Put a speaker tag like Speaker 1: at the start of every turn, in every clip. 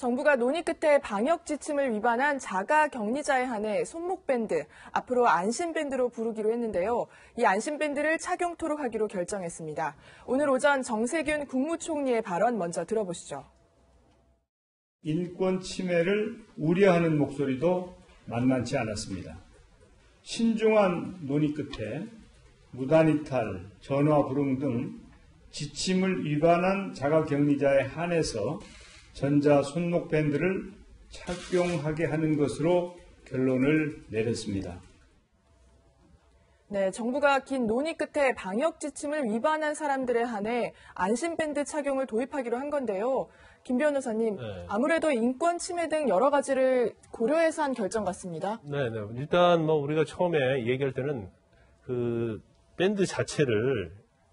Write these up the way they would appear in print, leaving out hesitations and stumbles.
Speaker 1: 정부가 논의 끝에 방역 지침을 위반한 자가격리자에 한해 손목밴드, 앞으로 안심밴드로 부르기로 했는데요. 이 안심밴드를 착용토록 하기로 결정했습니다. 오늘 오전 정세균 국무총리의 발언 먼저 들어보시죠.
Speaker 2: 인권 침해를 우려하는 목소리도 만만치 않았습니다. 신중한 논의 끝에 무단이탈, 전화 불응 등 지침을 위반한 자가격리자에 한해서 전자 손목밴드를 착용하게 하는 것으로 결론을 내렸습니다.
Speaker 1: 네, 정부가 긴 논의 끝에 방역 지침을 위반한 사람들에 한해 안심밴드 착용을 도입하기로 한 건데요. 김 변호사님, 아무래도 인권 침해 등 여러 가지를 고려해서 한 결정 같습니다.
Speaker 3: 네. 일단 우리가 처음에 얘기할 때는 그 밴드 자체를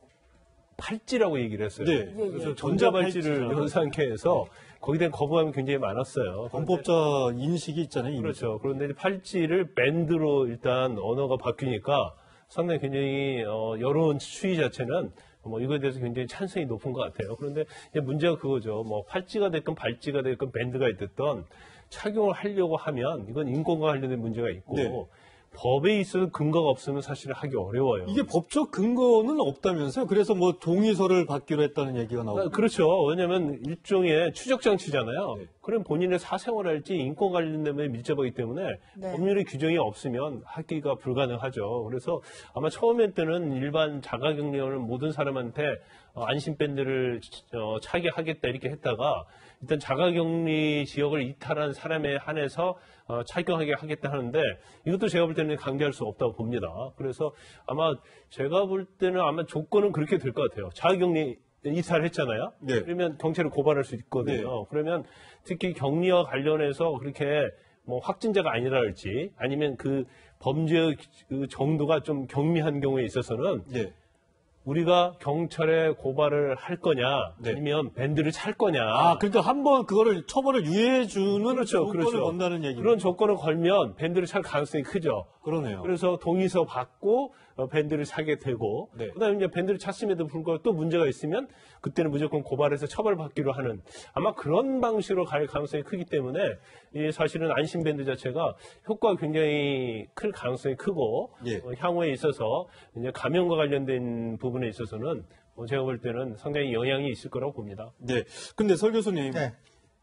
Speaker 3: 팔찌라고 얘기를 했어요.
Speaker 4: 네.
Speaker 3: 그래서 전자발찌를 연상케 해서 거기에 대한 거부감이 굉장히 많았어요.
Speaker 4: 범법자 인식이 있잖아요.
Speaker 3: 그렇죠. 그런데 이제 팔찌를 밴드로 일단 언어가 바뀌니까 상당히 굉장히 여론 추이 자체는 이거에 대해서 굉장히 찬성이 높은 것 같아요. 그런데 이제 문제가 그거죠. 팔찌가 됐건 발찌가 됐건 밴드가 됐든 착용을 하려고 하면 이건 인권과 관련된 문제가 있고
Speaker 4: 네.
Speaker 3: 법에 있어서 근거가 없으면 사실 하기 어려워요.
Speaker 4: 이게 법적 근거는 없다면서요? 그래서 동의서를 받기로 했다는 얘기가 나오고.
Speaker 3: 그렇죠. 왜냐하면 일종의 추적장치잖아요. 네. 그럼 본인의 사생활할지 인권 관련된 데 밀접하기 때문에 네. 법률의 규정이 없으면 하기가 불가능하죠. 그래서 아마 처음에 때는 일반 자가격리하는 모든 사람한테 안심밴드를 차게 하겠다 이렇게 했다가 일단 자가격리 지역을 이탈한 사람에 한해서 착용하게 하겠다 하는데 이것도 제가 볼 때는 강제할 수 없다고 봅니다. 그래서 아마 제가 볼 때는 아마 조건은 그렇게 될 것 같아요. 자가격리 이탈했잖아요.
Speaker 4: 네.
Speaker 3: 그러면 경찰을 고발할 수 있거든요.
Speaker 4: 네.
Speaker 3: 그러면 특히 격리와 관련해서 그렇게 확진자가 아니라 할지 아니면 그 범죄의 그 정도가 좀 경미한 경우에 있어서는
Speaker 4: 네.
Speaker 3: 우리가 경찰에 고발을 할 거냐, 네. 아니면 밴드를 찰 거냐.
Speaker 4: 그러니까 한번 그거를 처벌을 유예해주는 조건을 건다는 얘기죠.
Speaker 3: 그런 조건을 걸면 밴드를 찰 가능성이 크죠.
Speaker 4: 그러네요.
Speaker 3: 그래서 동의서 받고 밴드를 사게 되고, 네. 그다음에 이제 밴드를 찼음에도 불구하고 또 문제가 있으면 그때는 무조건 고발해서 처벌받기로 하는 아마 그런 방식으로 갈 가능성이 크기 때문에 사실은 안심밴드 자체가 효과가 굉장히 클 가능성이 크고
Speaker 4: 예.
Speaker 3: 향후에 있어서 이제 감염과 관련된 부분에 있어서는 제가 볼 때는 상당히 영향이 있을 거라고 봅니다.
Speaker 4: 네. 근데 설 교수님, 네.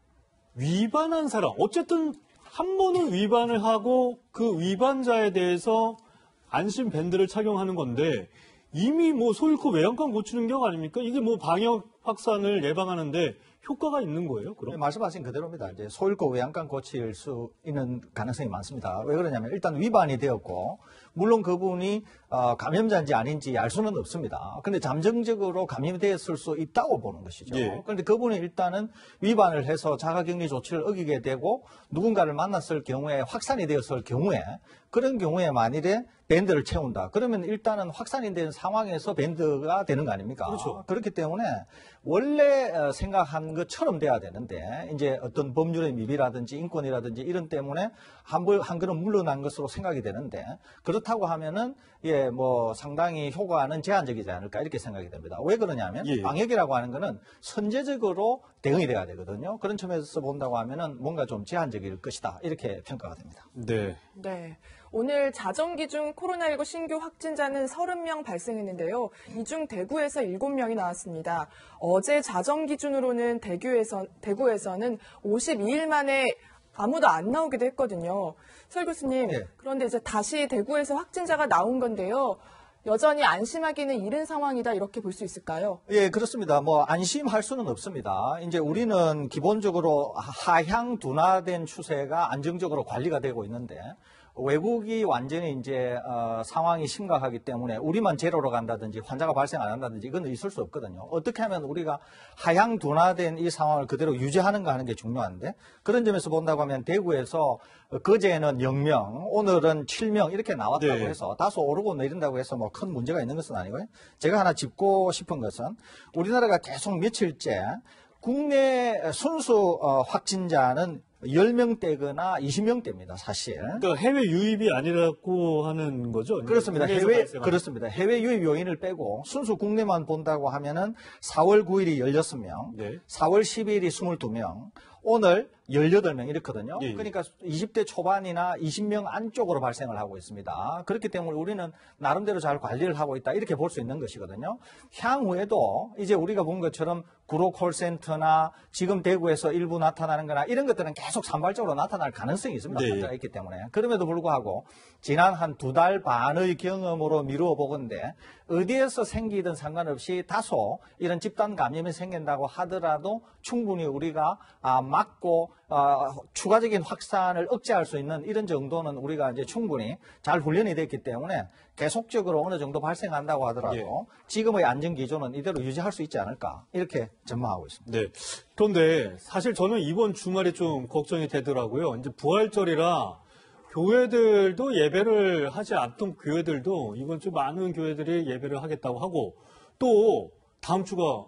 Speaker 4: 위반한 사람, 어쨌든 한 번은 위반을 하고 그 위반자에 대해서 안심 밴드를 착용하는 건데 이미 소위 그 외양간 고치는 경 아닙니까? 이게 방역 확산을 예방하는데 효과가 있는 거예요, 그럼?
Speaker 5: 네, 말씀하신 그대로입니다. 이제 소일고 외양간 고칠 수 있는 가능성이 많습니다. 왜 그러냐면 일단 위반이 되었고, 물론 그분이 감염자인지 아닌지 알 수는 없습니다. 근데 잠정적으로 감염이 되었을 수 있다고 보는 것이죠.
Speaker 4: 예.
Speaker 5: 그런데 그분이 일단은 위반을 해서 자가격리 조치를 어기게 되고 누군가를 만났을 경우에 확산이 되었을 경우에 그런 경우에 만일에 밴드를 채운다. 그러면 일단은 확산이 된 상황에서 밴드가 되는 거 아닙니까?
Speaker 4: 그렇죠.
Speaker 5: 그렇기 때문에 원래 생각한 것처럼 돼야 되는데 이제 어떤 법률의 미비라든지 인권이라든지 이런 때문에 한 걸음 물러난 것으로 생각이 되는데 그렇다고 하면은 상당히 효과는 제한적이지 않을까 이렇게 생각이 됩니다. 왜 그러냐면 방역이라고 하는 거는 선제적으로 대응이 돼야 되거든요. 그런 점에서 본다고 하면은 뭔가 좀 제한적일 것이다 이렇게 평가가 됩니다.
Speaker 4: 네.
Speaker 1: 네. 오늘 자정기 중 코로나19 신규 확진자는 30명 발생했는데요. 이 중 대구에서 7명이 나왔습니다. 어제 자정 기준으로는 대구에서는 52일 만에 아무도 안 나오기도 했거든요. 설 교수님, 네. 그런데 이제 다시 대구에서 확진자가 나온 건데요. 여전히 안심하기는 이른 상황이다 이렇게 볼 수 있을까요?
Speaker 5: 예, 그렇습니다. 안심할 수는 없습니다. 이제 우리는 기본적으로 하향 둔화된 추세가 안정적으로 관리가 되고 있는데 외국이 완전히 이제 상황이 심각하기 때문에 우리만 제로로 간다든지 환자가 발생 안 한다든지 이건 있을 수 없거든요. 어떻게 하면 우리가 하향 둔화된 이 상황을 그대로 유지하는가 하는 게 중요한데 그런 점에서 본다고 하면 대구에서 그제는 0명, 오늘은 7명 이렇게 나왔다고
Speaker 4: 네.
Speaker 5: 해서 다소 오르고 내린다고 해서 큰 문제가 있는 것은 아니고요. 제가 하나 짚고 싶은 것은 우리나라가 계속 며칠째 국내 순수 확진자는 10명대거나 20명대입니다, 사실.
Speaker 4: 그러니까 해외 유입이 아니라고 하는 거죠?
Speaker 5: 그렇습니다. 그렇습니다. 해외 유입 요인을 빼고 순수 국내만 본다고 하면은 4월 9일이 16명, 네. 4월 10일이 22명, 오늘 18명 이렇거든요.
Speaker 4: 예, 예.
Speaker 5: 그러니까 20대 초반이나 20명 안쪽으로 발생을 하고 있습니다. 그렇기 때문에 우리는 나름대로 잘 관리를 하고 있다 이렇게 볼 수 있는 것이거든요. 향후에도 이제 우리가 본 것처럼 구로 콜센터나 지금 대구에서 일부 나타나는 거나 이런 것들은 계속 산발적으로 나타날 가능성이 있습니다.
Speaker 4: 네.
Speaker 5: 환자가 있기 때문에. 그럼에도 불구하고 지난 한 2달 반의 경험으로 미루어 보건대 어디에서 생기든 상관없이 다소 이런 집단 감염이 생긴다고 하더라도 충분히 우리가 막고 추가적인 확산을 억제할 수 있는 이런 정도는 우리가 이제 충분히 잘 훈련이 됐기 때문에 계속적으로 어느 정도 발생한다고 하더라도
Speaker 4: 예.
Speaker 5: 지금의 안전 기조는 이대로 유지할 수 있지 않을까 이렇게 전망하고 있습니다.
Speaker 4: 네. 그런데 사실 저는 이번 주말에 좀 걱정이 되더라고요. 이제 부활절이라 교회들도 예배를 하지 않던 교회들도 이번 주 많은 교회들이 예배를 하겠다고 하고 또 다음 주가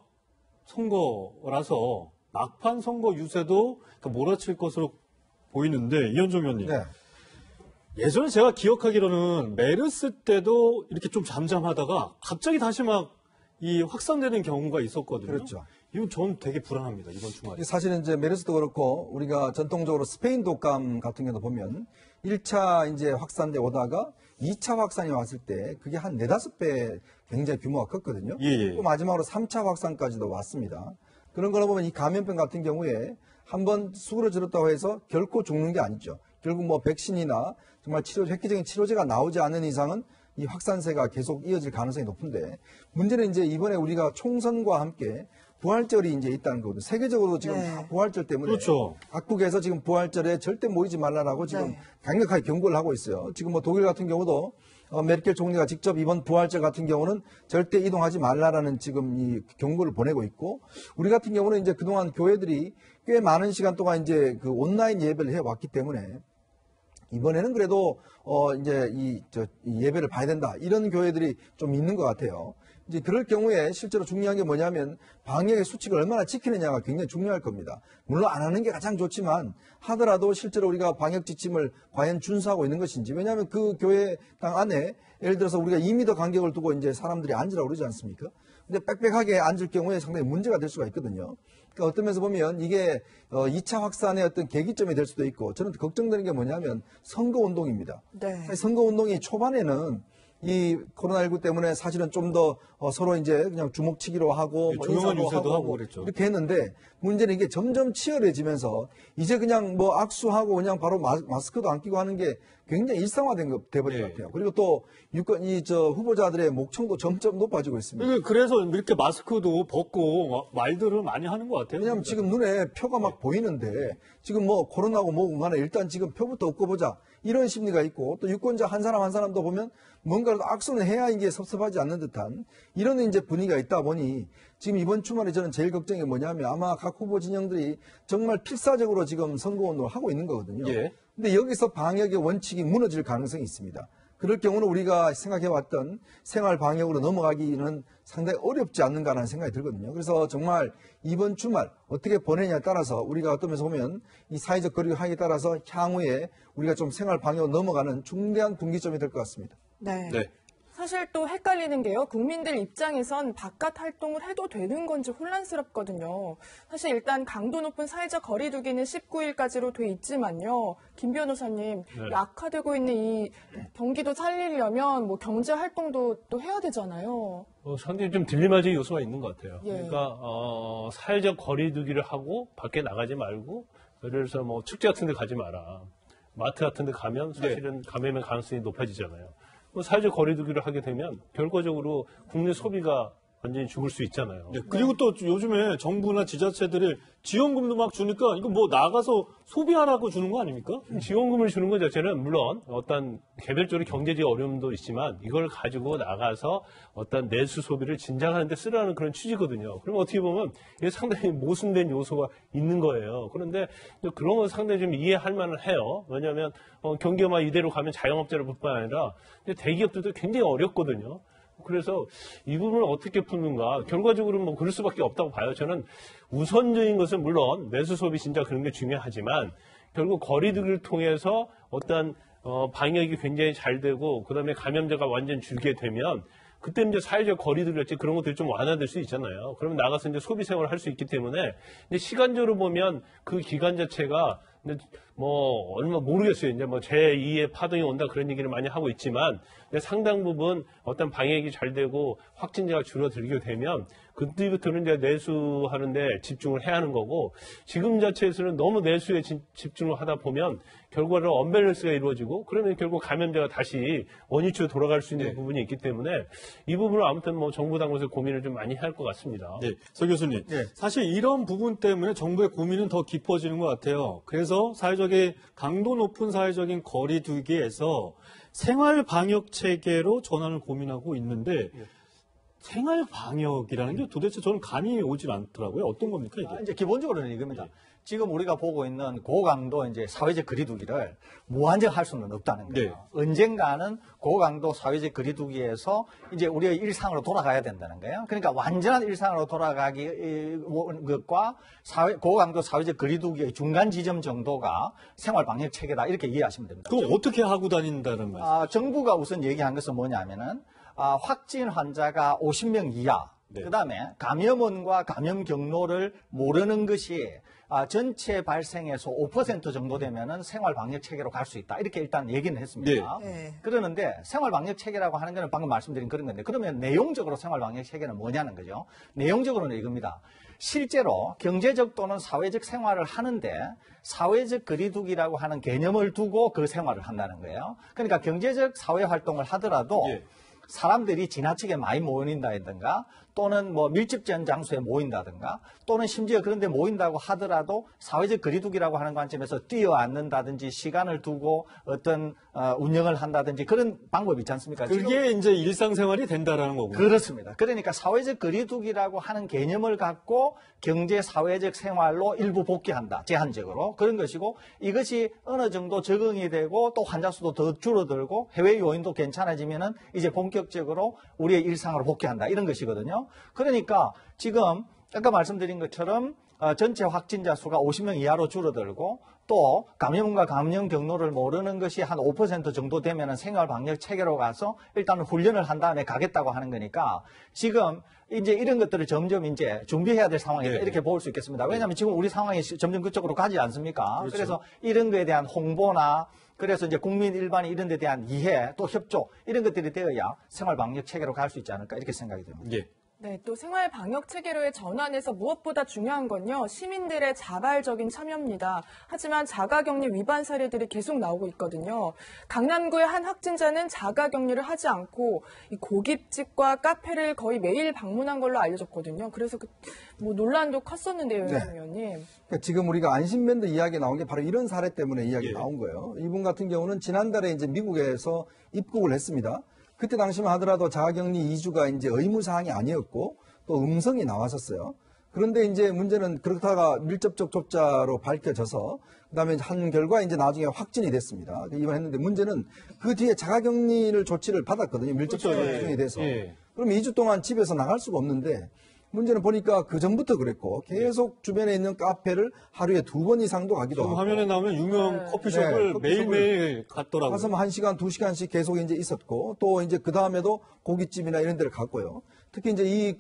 Speaker 4: 선거라서 막판 선거 유세도 몰아칠 것으로 보이는데 이현종 의원님.
Speaker 5: 네.
Speaker 4: 예전에 제가 기억하기로는 메르스 때도 이렇게 좀 잠잠하다가 갑자기 다시 막 이 확산되는 경우가 있었거든요.
Speaker 6: 그렇죠.
Speaker 4: 이건 전 되게 불안합니다. 이번 주말에.
Speaker 6: 사실은 이제 메르스도 그렇고 우리가 전통적으로 스페인 독감 같은 경우도 보면 1차 이제 확산돼 오다가 2차 확산이 왔을 때 그게 한 4-5배 굉장히 규모가 컸거든요.
Speaker 4: 예.
Speaker 6: 또 마지막으로 3차 확산까지도 왔습니다. 그런 걸로 보면 이 감염병 같은 경우에 한번 수그러들었다고 해서 결코 죽는 게 아니죠. 결국 뭐 백신이나 정말 획기적인 치료제가 나오지 않는 이상은 이 확산세가 계속 이어질 가능성이 높은데 문제는 이제 이번에 우리가 총선과 함께 부활절이 이제 있다는 거거든요. 세계적으로 지금 다 부활절 때문에
Speaker 4: 그렇죠.
Speaker 6: 각국에서 지금 부활절에 절대 모이지 말라라고 지금 강력하게 경고를 하고 있어요. 지금 뭐 독일 같은 경우도 메르켈 총리가 직접 이번 부활절 같은 경우는 절대 이동하지 말라라는 지금 이 경고를 보내고 있고 우리 같은 경우는 이제 그동안 교회들이 꽤 많은 시간 동안 이제 그 온라인 예배를 해왔기 때문에 이번에는 그래도 이제 이 예배를 봐야 된다 이런 교회들이 좀 있는 것 같아요. 이제 그럴 경우에 실제로 중요한 게 뭐냐면 방역의 수칙을 얼마나 지키느냐가 굉장히 중요할 겁니다. 물론 안 하는 게 가장 좋지만 하더라도 실제로 우리가 방역 지침을 과연 준수하고 있는 것인지 왜냐하면 그 교회당 안에 예를 들어서 우리가 2m 간격을 두고 이제 사람들이 앉으라고 그러지 않습니까? 근데 빽빽하게 앉을 경우에 상당히 문제가 될 수가 있거든요. 그러니까 어떤 면에서 보면 이게 2차 확산의 어떤 계기점이 될 수도 있고 저는 걱정되는 게 뭐냐면 선거운동입니다.
Speaker 1: 네.
Speaker 6: 선거운동이 초반에는 이 코로나19 때문에 사실은 좀 더 서로 이제 그냥 주먹치기로 하고 뭐
Speaker 4: 조용한
Speaker 6: 인사도
Speaker 4: 유세도 하고
Speaker 6: 뭐
Speaker 4: 그랬죠.
Speaker 6: 이렇게 했는데 문제는 이게 점점 치열해지면서 이제 그냥 뭐 악수하고 그냥 바로 마스크도 안 끼고 하는 게 굉장히 일상화된 거 돼버린 것 같아요. 그리고 또 후보자들의 목청도 점점 높아지고 있습니다.
Speaker 4: 그래서 이렇게 마스크도 벗고 말들을 많이 하는 것 같아요.
Speaker 6: 왜냐하면 지금 눈에 표가 막 보이는데 지금 뭐 코로나고 뭐고 간에 일단 지금 표부터 얻고 보자 이런 심리가 있고 또 유권자 한 사람 한 사람도 보면 뭔가라도 악수는 해야 이게 섭섭하지 않는 듯한 이런 이제 분위기가 있다 보니 지금 이번 주말에 저는 제일 걱정이 뭐냐면 아마 각 후보 진영들이 정말 필사적으로 지금 선거운동을 하고 있는 거거든요.
Speaker 4: 예.
Speaker 6: 근데 여기서 방역의 원칙이 무너질 가능성이 있습니다. 그럴 경우는 우리가 생각해왔던 생활 방역으로 넘어가기는 상당히 어렵지 않는가라는 생각이 들거든요. 그래서 정말 이번 주말 어떻게 보내냐에 따라서 우리가 어떤 면에서 보면 이 사회적 거리를 하기에 따라서 향후에 우리가 좀 생활 방역으로 넘어가는 중대한 분기점이 될 것 같습니다.
Speaker 1: 네.
Speaker 4: 네.
Speaker 1: 사실 또 헷갈리는 게요. 국민들 입장에선 바깥 활동을 해도 되는 건지 혼란스럽거든요. 사실 일단 강도 높은 사회적 거리 두기는 19일까지로 돼 있지만요. 김 변호사님, 악화되고 있는 이 경기도 살리려면 뭐 경제 활동도 또 해야 되잖아요.
Speaker 3: 상당히 좀 딜레마적인 요소가 있는 것 같아요.
Speaker 1: 예.
Speaker 3: 그러니까 사회적 거리 두기를 하고 밖에 나가지 말고 예를 들어서 뭐 축제 같은 데 가지 마라. 마트 같은 데 가면 사실은 감염의 가능성이 높아지잖아요. 사회적 거리 두기를 하게 되면 결과적으로 국내 소비가 완전히 죽을 수 있잖아요.
Speaker 4: 네, 그리고 또 요즘에 정부나 지자체들이 지원금도 막 주니까 이거 뭐 나가서 소비하라고 주는 거 아닙니까?
Speaker 3: 지원금을 주는 것 자체는 물론 어떤 개별적으로 경제적 어려움도 있지만 이걸 가지고 나가서 어떤 내수 소비를 진작하는 데 쓰라는 그런 취지거든요. 그럼 어떻게 보면 이게 상당히 모순된 요소가 있는 거예요. 그런데 그런 건 상당히 좀 이해할 만은 해요. 왜냐하면 경기만 이대로 가면 자영업자를 뿐만 아니라 대기업들도 굉장히 어렵거든요. 그래서 이 부분을 어떻게 푸는가 결과적으로 뭐 그럴 수밖에 없다고 봐요. 저는 우선적인 것은 물론 내수 소비 진짜 그런 게 중요하지만 결국 거리두기를 통해서 어떤 방역이 굉장히 잘 되고 그다음에 감염자가 완전 줄게 되면 그때 이제 사회적 거리두기랄지 그런 것들이 좀 완화될 수 있잖아요. 그러면 나가서 이제 소비 생활을 할 수 있기 때문에 근데 시간적으로 보면 그 기간 자체가 근데 뭐 얼마 모르겠어요. 이제 뭐 제2의 파동이 온다 그런 얘기를 많이 하고 있지만 근데 상당 부분 어떤 방역이 잘 되고 확진자가 줄어들게 되면 그때부터는 이제 내수하는데 집중을 해야 하는 거고 지금 자체에서는 너무 내수에 집중을 하다 보면 결과로 언밸런스가 이루어지고 그러면 결국 감염자가 다시 원위치로 돌아갈 수 있는 부분이 있기 때문에 이 부분을 아무튼 뭐 정부 당국에서 고민을 좀 많이 할 것 같습니다.
Speaker 4: 네, 서 교수님. 사실 이런 부분 때문에 정부의 고민은 더 깊어지는 것 같아요. 그래서 사회적인 강도 높은 사회적인 거리두기에서 생활 방역 체계로 전환을 고민하고 있는데 생활 방역이라는 게 도대체 저는 감이 오질 않더라고요. 어떤 겁니까 이게?
Speaker 5: 이제 기본적으로는 이겁니다. 지금 우리가 보고 있는 고강도 이제 사회적 거리두기를 무한정 할 수는 없다는 거예요.
Speaker 4: 네.
Speaker 5: 언젠가는 고강도 사회적 거리두기에서 이제 우리의 일상으로 돌아가야 된다는 거예요. 그러니까 완전한 일상으로 돌아가기 것과 고강도 사회적 거리두기의 중간 지점 정도가 생활 방역 체계다 이렇게 이해하시면 됩니다.
Speaker 4: 그럼 어떻게 하고 다닌다는 말씀?
Speaker 5: 정부가 우선 얘기한 것은 뭐냐면은 확진 환자가 50명 이하.
Speaker 4: 네.
Speaker 5: 그다음에 감염원과 감염 경로를 모르는 것이 전체 발생에서 5% 정도 되면은 생활 방역 체계로 갈 수 있다. 이렇게 일단 얘기는 했습니다.
Speaker 1: 네.
Speaker 5: 그러는데 생활 방역 체계라고 하는 거는 방금 말씀드린 그런 건데 그러면 내용적으로 생활 방역 체계는 뭐냐는 거죠. 내용적으로는 이겁니다. 실제로 경제적 또는 사회적 생활을 하는데 사회적 거리두기라고 하는 개념을 두고 그 생활을 한다는 거예요. 그러니까 경제적 사회 활동을 하더라도 사람들이 지나치게 많이 모인다든가 또는 뭐 밀집된 장소에 모인다든가 또는 심지어 그런데 모인다고 하더라도 사회적 거리두기라고 하는 관점에서 뛰어앉는다든지 시간을 두고 어떤 운영을 한다든지 그런 방법이 있지 않습니까?
Speaker 4: 그게 이제 일상생활이 된다라는 거군요.
Speaker 5: 그렇습니다. 그러니까 사회적 거리두기라고 하는 개념을 갖고 경제 사회적 생활로 일부 복귀한다. 제한적으로. 그런 것이고 이것이 어느 정도 적응이 되고 또 환자 수도 더 줄어들고 해외 요인도 괜찮아지면은 이제 본격적으로 우리의 일상으로 복귀한다. 이런 것이거든요. 그러니까 지금 아까 말씀드린 것처럼 전체 확진자 수가 50명 이하로 줄어들고 또 감염과 감염 경로를 모르는 것이 한 5% 정도 되면은 생활 방역 체계로 가서 일단 훈련을 한 다음에 가겠다고 하는 거니까 지금 이제 이런 것들을 점점 이제 준비해야 될 상황이다. 이렇게 볼 수 있겠습니다. 왜냐하면 지금 우리 상황이 점점 그쪽으로 가지 않습니까?
Speaker 4: 그렇죠.
Speaker 5: 그래서 이런 거에 대한 홍보나 그래서 이제 국민 일반이 이런 데 대한 이해 또 협조 이런 것들이 되어야 생활 방역 체계로 갈 수 있지 않을까 이렇게 생각이 듭니다.
Speaker 4: 예.
Speaker 1: 네, 또 생활 방역 체계로의 전환에서 무엇보다 중요한 건요, 시민들의 자발적인 참여입니다. 하지만 자가격리 위반 사례들이 계속 나오고 있거든요. 강남구의 한 확진자는 자가격리를 하지 않고 이 고깃집과 카페를 거의 매일 방문한 걸로 알려졌거든요. 그래서 뭐 논란도 컸었는데요,
Speaker 6: 네.
Speaker 1: 의원님.
Speaker 6: 그러니까 지금 우리가 안심밴드 이야기 나온 게 바로 이런 사례 때문에 이야기 나온 거예요. 이분 같은 경우는 지난달에 이제 미국에서 입국을 했습니다. 그때 당시만 하더라도 자가격리 2주가 이제 의무사항이 아니었고 또 음성이 나왔었어요. 그런데 이제 문제는 그렇다가 밀접적 접자로 밝혀져서 그다음에 한 결과 이제 나중에 확진이 됐습니다. 입원했는데 문제는 그 뒤에 자가격리를 조치를 받았거든요. 밀접적 접종이 돼서. 그럼 2주 동안 집에서 나갈 수가 없는데 문제는 보니까 그 전부터 그랬고 계속 주변에 있는 카페를 하루에 2번 이상도 가기도 하고.
Speaker 4: 화면에 나오면 유명 커피숍을 매일매일 갔더라고요.
Speaker 6: 가서 1시간, 2시간씩 계속 이제 있었고 또 이제 그 다음에도 고깃집이나 이런 데를 갔고요. 특히 이제 이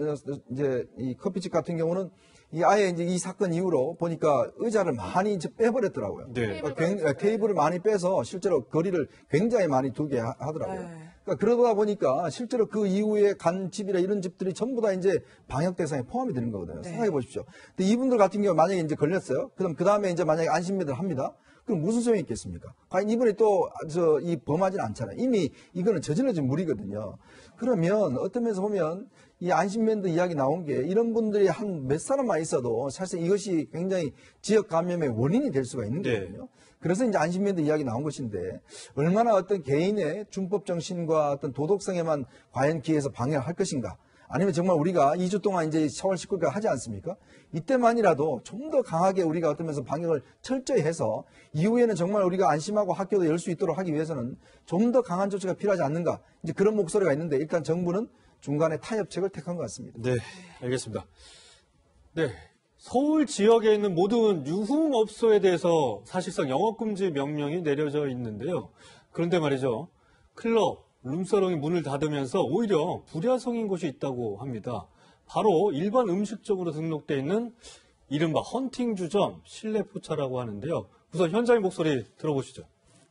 Speaker 6: 커피집 같은 경우는 아예 이제 이 사건 이후로 보니까 의자를 많이 이제 빼버렸더라고요.
Speaker 4: 네.
Speaker 6: 테이블을 많이 빼서 실제로 거리를 굉장히 많이 두게 하더라고요.
Speaker 1: 네.
Speaker 6: 그러니까 그러다 보니까 실제로 그 이후에 간 집이나 이런 집들이 전부 다 이제 방역 대상에 포함이 되는 거거든요.
Speaker 1: 네.
Speaker 6: 생각해 보십시오. 근데 이분들 같은 경우 만약에 이제 걸렸어요. 그럼 그 다음에 이제 만약에 안심배들 합니다. 그럼 무슨 소용이 있겠습니까? 과연 이분이 또 이 범하진 않잖아요. 이미 이거는 저질러진 물이거든요. 그러면 어떤 면에서 보면 이 안심밴드 이야기 나온 게 이런 분들이 한 몇 사람만 있어도 사실 이것이 굉장히 지역 감염의 원인이 될 수가 있는 거거든요. 그래서 이제 안심밴드 이야기 나온 것인데 얼마나 어떤 개인의 준법 정신과 어떤 도덕성에만 과연 기해서 방해를 할 것인가? 아니면 정말 우리가 2주 동안 이제 10월 19일까지 하지 않습니까? 이때만이라도 좀 더 강하게 우리가 어떤 면에서 방역을 철저히 해서 이후에는 정말 우리가 안심하고 학교도 열 수 있도록 하기 위해서는 좀 더 강한 조치가 필요하지 않는가? 이제 그런 목소리가 있는데 일단 정부는 중간에 타협책을 택한 것 같습니다.
Speaker 4: 네, 알겠습니다. 네. 서울 지역에 있는 모든 유흥업소에 대해서 사실상 영업금지 명령이 내려져 있는데요. 그런데 말이죠. 클럽, 룸사롱이 문을 닫으면서 오히려 불야성인 곳이 있다고 합니다. 바로 일반 음식점으로 등록되어 있는 이른바 헌팅 주점 실내 포차라고 하는데요. 우선 현장의 목소리 들어보시죠.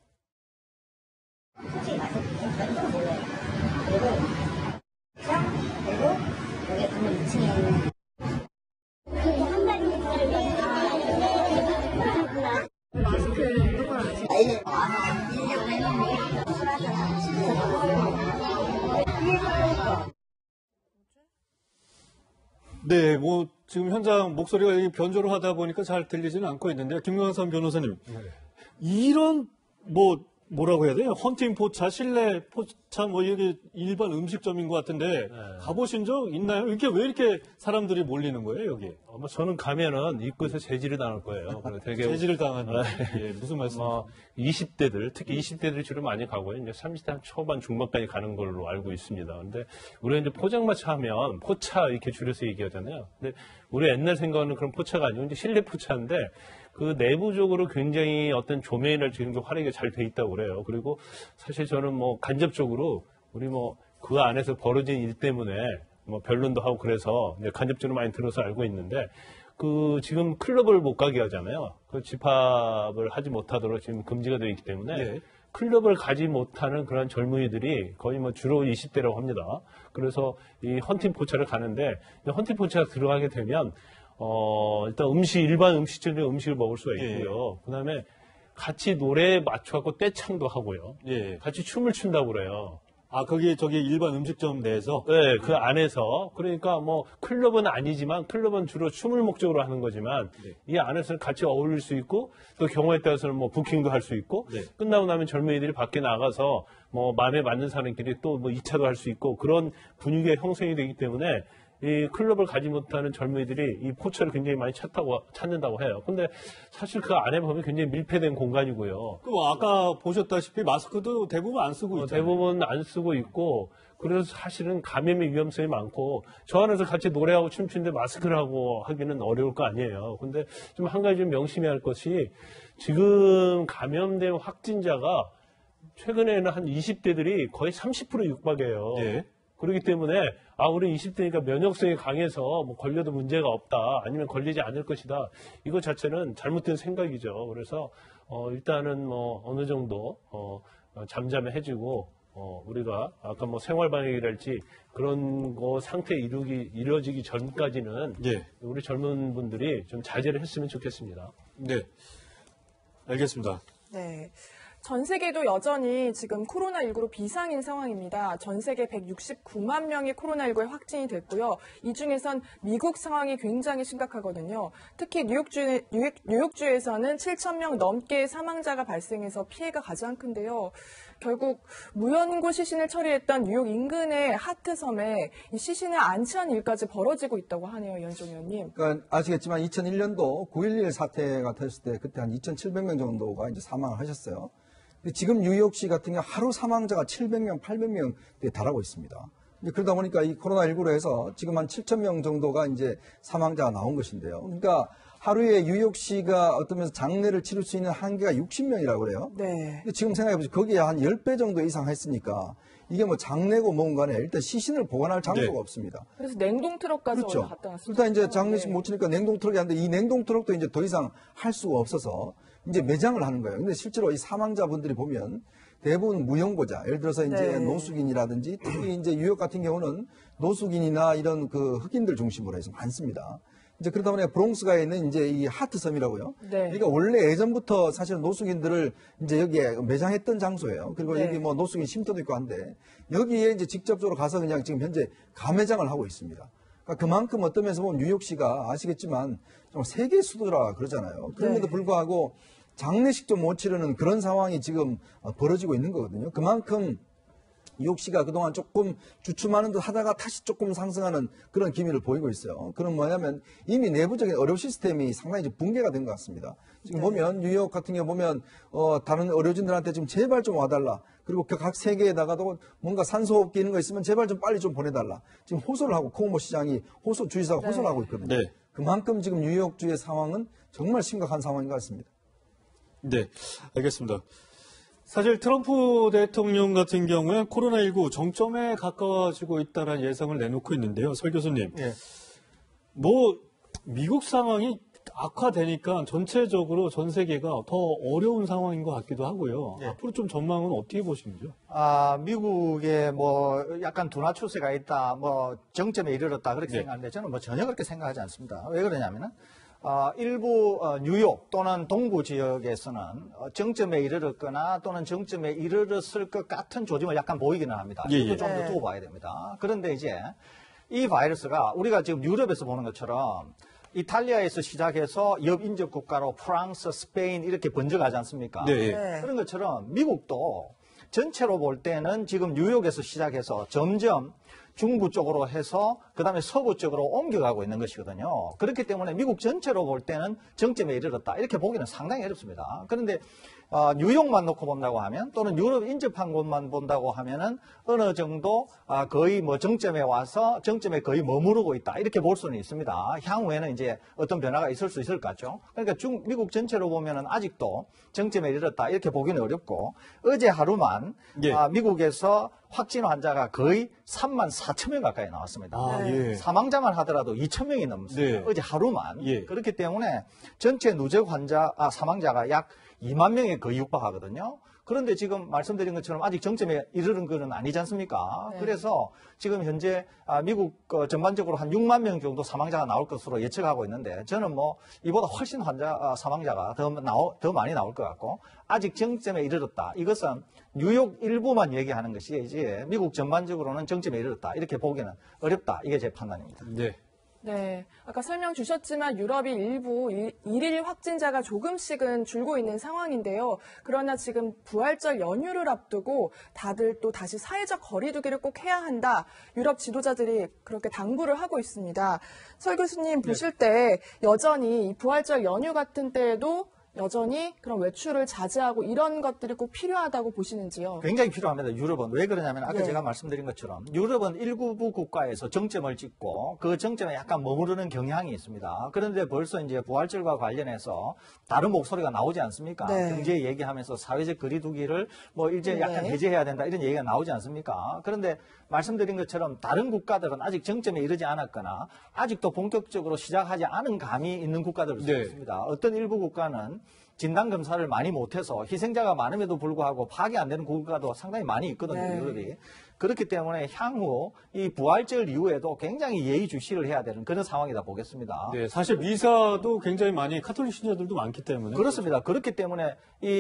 Speaker 7: 솔직히 말씀드리면 그리고 여기 건물 2층에 있는 그리고 한 달 정도를 마스크를 누가
Speaker 4: 네, 뭐 지금 현장 목소리가 변조를 하다 보니까 잘 들리지는 않고 있는데요. 김광삼 변호사님, 이런 뭐라고 해야 돼요? 헌팅 포차, 실내 포차, 이게 일반 음식점인 것 같은데 가보신 적 있나요? 이게 왜 이렇게 사람들이 몰리는 거예요, 여기?
Speaker 3: 저는 가면은 입구에서 제지를 당할 거예요. 되게
Speaker 4: 제지를 당하는. 예, 무슨 말씀이세요?
Speaker 3: 20대들, 특히 20대들이 주로 많이 가고요. 이제 30대 초반 중반까지 가는 걸로 알고 있습니다. 근데 우리가 이제 포장마차 하면 포차 이렇게 줄여서 얘기하잖아요. 근데 우리 옛날 생각하는 그런 포차가 아니고 이제 실내 포차인데 그 내부적으로 굉장히 어떤 조명이나 지금 화려하게 잘 돼 있다고 그래요. 그리고 사실 저는 간접적으로 우리 그 안에서 벌어진 일 때문에 변론도 하고 그래서 이제 간접적으로 많이 들어서 알고 있는데 지금 클럽을 못 가게 하잖아요. 그 집합을 하지 못하도록 지금 금지가 되어 있기 때문에
Speaker 4: 네.
Speaker 3: 클럽을 가지 못하는 그런 젊은이들이 거의 주로 20대라고 합니다. 그래서 이 헌팅 포차를 가는데 헌팅 포차가 들어가게 되면 일단 일반 음식점에 음식을 먹을 수가 있고요. 그다음에 같이 노래에 맞춰갖고 떼창도 하고요.
Speaker 4: 예.
Speaker 3: 같이 춤을 춘다고 그래요.
Speaker 4: 아, 저기 일반 음식점 내에서?
Speaker 3: 네, 그 안에서. 그러니까 클럽은 아니지만, 클럽은 주로 춤을 목적으로 하는 거지만, 이 안에서는 같이 어울릴 수 있고, 또 경우에 따라서는 부킹도 할 수 있고, 끝나고 나면 젊은이들이 밖에 나가서, 마음에 맞는 사람끼리 또 2차도 할 수 있고, 그런 분위기가 형성이 되기 때문에, 이 클럽을 가지 못하는 젊은이들이 이 포차를 굉장히 많이 찾는다고 해요. 근데 사실 그 안에 보면 굉장히 밀폐된 공간이고요.
Speaker 4: 아까 보셨다시피 마스크도 대부분 안 쓰고 있잖아요.
Speaker 3: 대부분 안 쓰고 있고, 그래서 사실은 감염의 위험성이 많고, 저 안에서 같이 노래하고 춤추는데 마스크를 하고 하기는 어려울 거 아니에요. 근데 좀 한 가지 좀 명심해야 할 것이, 지금 감염된 확진자가 최근에는 한 20대들이 거의 30% 육박해요.
Speaker 4: 예.
Speaker 3: 그렇기 때문에 우리 20대니까 면역성이 강해서 걸려도 문제가 없다, 아니면 걸리지 않을 것이다, 이것 자체는 잘못된 생각이죠. 그래서 일단은 어느 정도 잠잠해지고 우리가 아까 생활방역이랄지 그런 거 상태 이루어지기 전까지는 우리 젊은 분들이 좀 자제를 했으면 좋겠습니다.
Speaker 4: 네, 알겠습니다.
Speaker 1: 네. 전 세계도 여전히 지금 코로나19로 비상인 상황입니다. 전 세계 169만 명이 코로나19에 확진이 됐고요. 이 중에선 미국 상황이 굉장히 심각하거든요. 특히 뉴욕주에서는 7천 명 넘게 사망자가 발생해서 피해가 가장 큰데요. 결국 무연고 시신을 처리했던 뉴욕 인근의 하트섬에 이 시신을 안치한 일까지 벌어지고 있다고 하네요, 연종 의원님.
Speaker 6: 그러니까 아시겠지만 2001년도 9.11 사태가 터졌을 때 그때 한 2,700명 정도가 이제 사망을 하셨어요. 근데 지금 뉴욕시 같은 경우 하루 사망자가 700명, 800명에 달하고 있습니다. 그러다 보니까 이 코로나19로 해서 지금 한 7,000명 정도가 이제 사망자가 나온 것인데요. 그러니까 하루에 뉴욕시가 어떤 면에서 장례를 치를 수 있는 한계가 60명이라고 그래요.
Speaker 1: 네.
Speaker 6: 근데 지금 생각해보세요. 거기에 한 10배 정도 이상 했으니까 이게 장례고 뭔가네 일단 시신을 보관할 장소가 없습니다.
Speaker 1: 그래서 냉동 트럭까지
Speaker 6: 그렇죠.
Speaker 1: 갔다 왔습니다.
Speaker 6: 일단 이제 장례식 못 치니까 냉동 트럭이 한데 이 냉동 트럭도 이제 더 이상 할 수가 없어서 이제 매장을 하는 거예요. 근데 실제로 이 사망자분들이 보면 대부분 무연고자, 예를 들어서 이제 노숙인이라든지 특히 이제 뉴욕 같은 경우는 노숙인이나 이런 그 흑인들 중심으로 해서 많습니다. 이제 그러다 보니까 브롱스가에 있는 이제 이 하트섬이라고요. 그러니까 원래 예전부터 사실 노숙인들을 이제 여기에 매장했던 장소예요. 그리고 여기 노숙인 쉼터도 있고 한데 여기에 이제 직접적으로 가서 그냥 지금 현재 가매장을 하고 있습니다. 그러니까 그만큼 어떤 면에서 보면 뉴욕시가 아시겠지만 좀 세계 수도라 그러잖아요. 그럼에도 불구하고 장례식도 못 치르는 그런 상황이 지금 벌어지고 있는 거거든요. 그만큼 뉴욕시가 그동안 조금 주춤하는 듯 하다가 다시 조금 상승하는 그런 기미를 보이고 있어요. 그건 뭐냐면 이미 내부적인 의료 시스템이 상당히 붕괴가 된 것 같습니다. 지금 보면 뉴욕 같은 경우 보면 다른 의료진들한테 좀 제발 좀 와달라. 그리고 각 세계에다가도 뭔가 산소호흡기 있는 거 있으면 제발 좀 빨리 좀 보내달라. 지금 호소를 하고 코오모 시장이 주지사가 호소를 하고 있거든요. 그만큼 지금 뉴욕주의 상황은 정말 심각한 상황인 것 같습니다.
Speaker 4: 네, 알겠습니다. 사실 트럼프 대통령 같은 경우에 코로나19 정점에 가까워지고 있다는 예상을 내놓고 있는데요. 설 교수님.
Speaker 5: 예.
Speaker 4: 뭐 미국 상황이 악화되니까 전체적으로 전 세계가 더 어려운 상황인 것 같기도 하고요.
Speaker 5: 예.
Speaker 4: 앞으로 좀 전망은 어떻게 보시는지요?
Speaker 5: 미국에 뭐 약간 둔화 추세가 있다, 뭐 정점에 이르렀다 그렇게
Speaker 4: 네.
Speaker 5: 생각하는데 저는 뭐 전혀 그렇게 생각하지 않습니다. 왜 그러냐면은 일부 뉴욕 또는 동부 지역에서는 정점에 이르렀거나 또는 정점에 이르렀을 것 같은 조짐을 약간 보이기는 합니다.
Speaker 4: 예,
Speaker 5: 이것도
Speaker 4: 예.
Speaker 5: 좀 더
Speaker 1: 네.
Speaker 5: 두고 봐야 됩니다. 그런데 이제 이 바이러스가 우리가 지금 유럽에서 보는 것처럼 이탈리아에서 시작해서 옆 인접 국가로 프랑스, 스페인 이렇게 번져가지 않습니까?
Speaker 4: 네.
Speaker 1: 네.
Speaker 5: 그런 것처럼 미국도 전체로 볼 때는 지금 뉴욕에서 시작해서 점점 중부 쪽으로 해서 그다음에 서부 쪽으로 옮겨가고 있는 것이거든요. 그렇기 때문에 미국 전체로 볼 때는 정점에 이르렀다. 이렇게 보기는 상당히 어렵습니다. 그런데 뉴욕만 놓고 본다고 하면 또는 유럽 인접한 곳만 본다고 하면은 어느 정도 거의 뭐 정점에 와서 정점에 거의 머무르고 있다. 이렇게 볼 수는 있습니다. 향후에는 이제 어떤 변화가 있을 수 있을 것 같죠. 그러니까 미국 전체로 보면은 아직도 정점에 이르렀다. 이렇게 보기는 어렵고 어제 하루만
Speaker 4: 예.
Speaker 5: 미국에서 확진 환자가 거의 3만 4천 명 가까이 나왔습니다.
Speaker 4: 예.
Speaker 5: 사망자만 하더라도 2천 명이 넘습니다.
Speaker 4: 네.
Speaker 5: 어제 하루만.
Speaker 4: 예.
Speaker 5: 그렇기 때문에 전체 누적 사망자가 약 2만 명에 거의 육박하거든요. 그런데 지금 말씀드린 것처럼 아직 정점에 이르는 것은 아니지 않습니까?
Speaker 1: 네.
Speaker 5: 그래서 지금 현재 미국 전반적으로 한 6만 명 정도 사망자가 나올 것으로 예측하고 있는데 저는 뭐 이보다 훨씬 사망자가 더 많이 나올 것 같고 아직 정점에 이르렀다. 이것은 뉴욕 일부만 얘기하는 것이 이제 미국 전반적으로는 정점에 이르렀다. 이렇게 보기는 어렵다. 이게 제 판단입니다.
Speaker 4: 네.
Speaker 1: 네. 아까 설명 주셨지만 유럽이 일부 일일 확진자가 조금씩은 줄고 있는 상황인데요. 그러나 지금 부활절 연휴를 앞두고 다들 또 다시 사회적 거리두기를 꼭 해야 한다. 유럽 지도자들이 그렇게 당부를 하고 있습니다. 설 교수님 보실 때 여전히 이 부활절 연휴 같은 때에도 여전히 그런 외출을 자제하고 이런 것들이 꼭 필요하다고 보시는지요?
Speaker 5: 굉장히 필요합니다. 유럽은. 왜 그러냐면 아까
Speaker 1: 네.
Speaker 5: 제가 말씀드린 것처럼 유럽은 일부 국가에서 정점을 찍고 그 정점에 약간 머무르는 경향이 있습니다. 그런데 벌써 이제 부활절과 관련해서 다른 목소리가 나오지 않습니까?
Speaker 1: 네.
Speaker 5: 경제 얘기하면서 사회적 거리두기를 뭐 이제 약간
Speaker 1: 네.
Speaker 5: 해제해야 된다 이런 얘기가 나오지 않습니까? 그런데 말씀드린 것처럼 다른 국가들은 아직 정점에 이르지 않았거나 아직도 본격적으로 시작하지 않은 감이 있는 국가들을 수
Speaker 4: 네.
Speaker 5: 있습니다. 어떤 일부 국가는 진단검사를 많이 못해서 희생자가 많음에도 불구하고 파악이 안 되는 국가도 상당히 많이 있거든요,
Speaker 1: 네.
Speaker 5: 유럽이. 그렇기 때문에 향후 이 부활절 이후에도 굉장히 예의주시를 해야 되는 그런 상황이다 보겠습니다.
Speaker 4: 네. 사실 미사도 굉장히 많이 카톨릭 신자들도 많기 때문에.
Speaker 5: 그렇습니다. 그렇기 때문에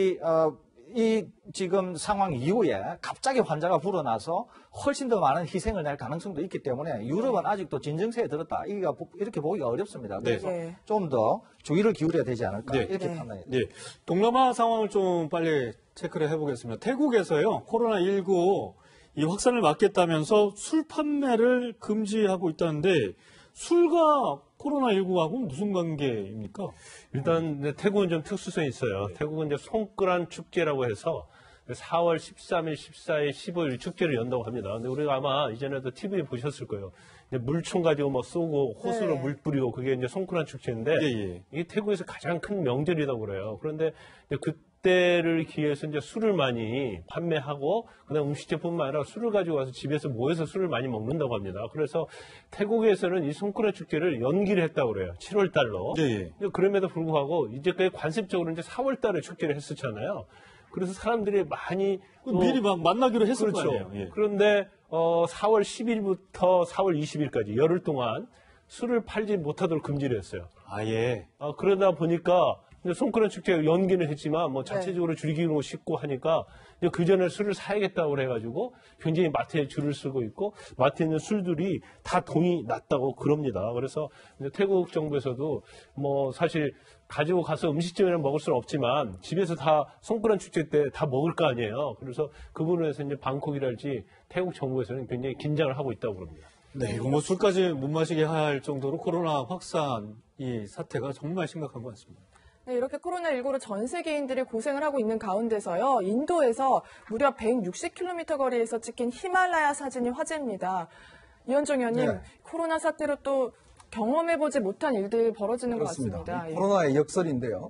Speaker 5: 이 지금 상황 이후에 갑자기 환자가 불어나서 훨씬 더 많은 희생을 낼 가능성도 있기 때문에 유럽은 아직도 진정세에 들었다. 이렇게 보기가 어렵습니다. 그래서
Speaker 1: 네.
Speaker 5: 좀 더 주의를 기울여야 되지 않을까
Speaker 4: 네.
Speaker 5: 이렇게
Speaker 1: 네.
Speaker 5: 판단해요.
Speaker 4: 네. 동남아 상황을 좀 빨리 체크를 해보겠습니다. 태국에서요, 코로나19 이 확산을 막겠다면서 술 판매를 금지하고 있다는데, 술과 코로나19하고는 무슨 관계입니까?
Speaker 3: 일단 이제 태국은 좀 특수성이 있어요. 태국은 이제 송크란 축제라고 해서 4월 13일, 14일, 15일 축제를 연다고 합니다. 근데 우리가 아마 이전에도 TV에 보셨을 거예요. 이제 물총 가지고 뭐 쏘고 호수로
Speaker 1: 네.
Speaker 3: 물 뿌리고 그게 이제 송크란 축제인데
Speaker 4: 예, 예.
Speaker 3: 이게 태국에서 가장 큰 명절이라고 그래요. 그런데 이제 그때를 기해서 이제 술을 많이 판매하고 그다음 음식제뿐만 아니라 술을 가지고 와서 집에서 모여서 술을 많이 먹는다고 합니다. 그래서 태국에서는 이 송크란 축제를 연기를 했다고 그래요. 7월 달로.
Speaker 4: 예, 예.
Speaker 3: 그럼에도 불구하고 이제까지 관습적으로 이제 4월 달에 축제를 했었잖아요. 그래서 사람들이 많이
Speaker 4: 미리 만나기로 했을
Speaker 3: 그렇죠.
Speaker 4: 거 아니에요. 예.
Speaker 3: 그런데 4월 10일부터 4월 20일까지 열흘 동안 술을 팔지 못하도록 금지를 했어요.
Speaker 4: 아예.
Speaker 3: 그러다 보니까 송크란 축제 연기는 했지만 뭐 자체적으로 즐기고 싶고 하니까 그 전에 술을 사야겠다고 그래가지고 굉장히 마트에 줄을 쓰고 있고 마트에 있는 술들이 다 돈이 났다고 그럽니다. 그래서 이제 태국 정부에서도 뭐 사실 가지고 가서 음식점에는 먹을 수는 없지만 집에서 다 송크란 축제 때 다 먹을 거 아니에요. 그래서 그 부분에서 이제 방콕이랄지 태국 정부에서는 굉장히 긴장을 하고 있다고 그럽니다.
Speaker 4: 네, 이거 뭐 술까지 못 마시게 할 정도로 코로나 확산 이 사태가 정말 심각한 것 같습니다.
Speaker 1: 네, 이렇게 코로나19로 전 세계인들이 고생을 하고 있는 가운데서요. 인도에서 무려 160km 거리에서 찍힌 히말라야 사진이 화제입니다. 이현정 의원님,
Speaker 6: 네.
Speaker 1: 코로나 사태로 또 경험해보지 못한 일들이 벌어지는
Speaker 6: 그렇습니다.
Speaker 1: 것 같습니다. 예.
Speaker 6: 코로나의 역설인데요.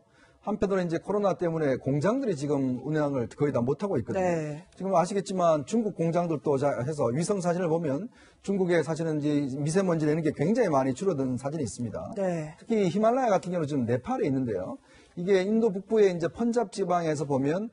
Speaker 6: 한편으로 이제 코로나 때문에 공장들이 지금 운영을 거의 다 못하고 있거든요.
Speaker 1: 네.
Speaker 6: 지금 아시겠지만 중국 공장들도 해서 위성 사진을 보면 중국의 사실은 이제 미세먼지 내는 게 굉장히 많이 줄어든 사진이 있습니다.
Speaker 1: 네.
Speaker 6: 특히 히말라야 같은 경우는 지금 네팔에 있는데요. 이게 인도 북부의 이제 펀잡 지방에서 보면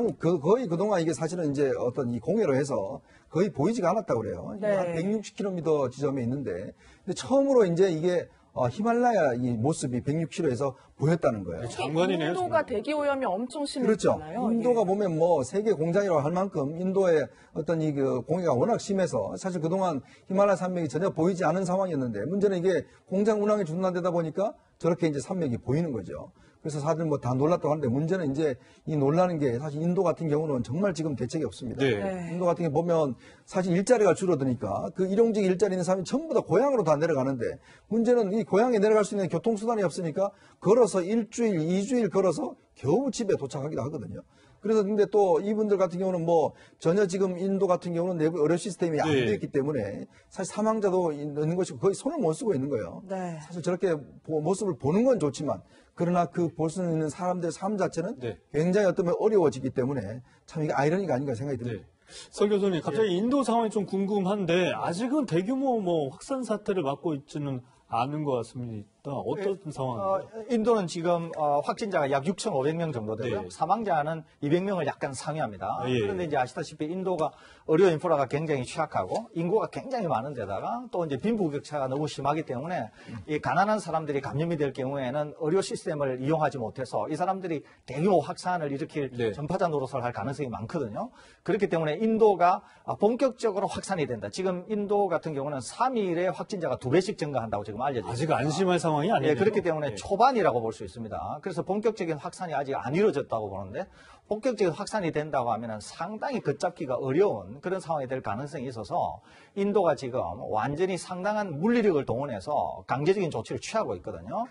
Speaker 6: 거의 그동안 이게 사실은 이제 어떤 이 공해로 해서 거의 보이지가 않았다고 그래요.
Speaker 1: 네.
Speaker 6: 한 160km 지점에 있는데, 근데 처음으로 이제 이게 히말라야 이 모습이 106km에서 보였다는 거예요.
Speaker 4: 장관이네요.
Speaker 1: 인도가
Speaker 4: 정말.
Speaker 1: 대기 오염이 엄청
Speaker 6: 그렇죠.
Speaker 1: 심했잖아요.
Speaker 6: 인도가
Speaker 1: 예.
Speaker 6: 보면 뭐 세계 공장이라고 할 만큼 인도의 어떤 이 그 공해가 워낙 심해서 사실 그동안 히말라야 산맥이 전혀 보이지 않은 상황이었는데 문제는 이게 공장 운항이 중단되다 보니까 저렇게 이제 산맥이 보이는 거죠. 그래서 다들 뭐 다 놀랐다고 하는데 문제는 이제 이 놀라는 게 사실 인도 같은 경우는 정말 지금 대책이 없습니다.
Speaker 4: 네.
Speaker 1: 네.
Speaker 6: 인도 같은 경우 보면 사실 일자리가 줄어드니까 그 일용직 일자리 있는 사람이 전부 다 고향으로 다 내려가는데 문제는 이 고향에 내려갈 수 있는 교통수단이 없으니까 걸어서 일주일, 2주일 걸어서 겨우 집에 도착하기도 하거든요. 그래서 근데 또 이분들 같은 경우는 뭐 전혀 지금 인도 같은 경우는 내부 의료 시스템이 안
Speaker 4: 네.
Speaker 6: 되어 있기 때문에 사실 사망자도 있는 것이고 거의 손을 못 쓰고 있는 거예요.
Speaker 1: 네.
Speaker 6: 사실 저렇게 모습을 보는 건 좋지만 그러나 그 볼 수 있는 사람들의 삶 자체는
Speaker 4: 네.
Speaker 6: 굉장히 어쩌면 어려워지기 때문에 참 이게 아이러니가 아닌가 생각이 듭니다.
Speaker 4: 네. 서 교수님, 갑자기 인도 상황이 좀 궁금한데 아직은 대규모 확산 사태를 맡고 있지는 않은 것 같습니다. 어떤 상황인가요?
Speaker 5: 인도는 지금 확진자가 약 6,500명 정도 되고요.
Speaker 4: 네.
Speaker 5: 사망자는 200명을 약간 상회합니다.
Speaker 4: 예.
Speaker 5: 그런데 이제 아시다시피 인도가 의료 인프라가 굉장히 취약하고 인구가 굉장히 많은 데다가 또 이제 빈부격차가 너무 심하기 때문에 이 가난한 사람들이 감염이 될 경우에는 의료 시스템을 이용하지 못해서 이 사람들이 대규모 확산을 일으킬
Speaker 4: 네.
Speaker 5: 전파자 노릇을 할 가능성이 많거든요. 그렇기 때문에 인도가 본격적으로 확산이 된다. 지금 인도 같은 경우는 3일에 확진자가 2배씩 증가한다고 지금 알려져 있습니다.
Speaker 4: 아직 안심할 상황이 아니에요.
Speaker 5: 예, 그렇기 때문에
Speaker 4: 네.
Speaker 5: 초반이라고 볼 수 있습니다. 그래서 본격적인 확산이 아직 안 이루어졌다고 보는데 본격적인 확산이 된다고 하면 상당히 걷잡기가 어려운 그런 상황이 될 가능성이 있어서 인도가 지금 완전히 상당한 물리력을 동원해서 강제적인 조치를 취하고 있거든요.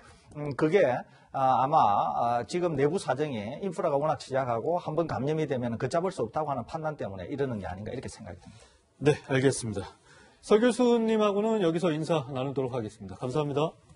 Speaker 5: 그게 아마 지금 내부 사정이 인프라가 워낙 취약하고 한번 감염이 되면 걷잡을 수 없다고 하는 판단 때문에 이러는 게 아닌가 이렇게 생각이 듭니다.
Speaker 4: 네, 알겠습니다. 서 교수님하고는 여기서 인사 나누도록 하겠습니다. 감사합니다.